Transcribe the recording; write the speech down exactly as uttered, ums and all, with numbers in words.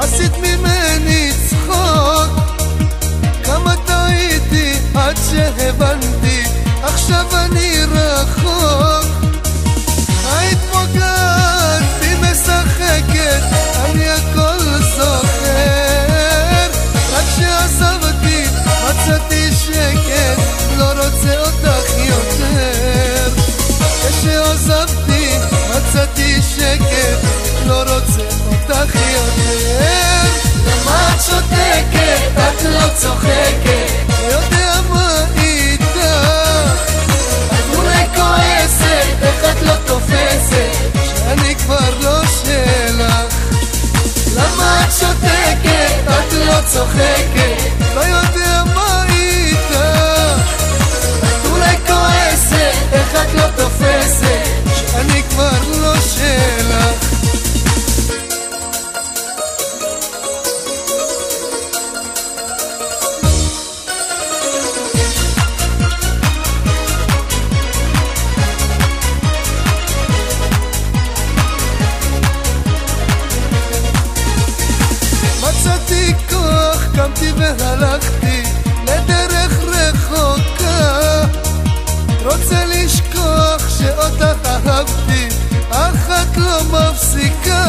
עשית ממני צחוק, כמה טעיתי עד שהבנתי, עכשיו אני רחוק. היית פוגעת בי משחקת, אני הכל זוכר, רק שעזבתי מצאתי שקט, לא רוצה אותך יותר. כשעזבתי מצאתי שקט, לא רוצה אותך יותר. למה את שותקת? את לא צוחקת. לא יודע מה איתך, את אולי כועסת, איך את לא תופסת שאני כבר לא שלך. למה את שותקת? את לא צוחקת. לא יודע מה איתך, את אולי כועסת, איך את לא תופסת שאני כבר לא שלך. מצאתי כוח, קמתי והלכתי לדרך רחוקה, רוצה לשכוח שאותך אהבתי, אך את לא מפסיקה.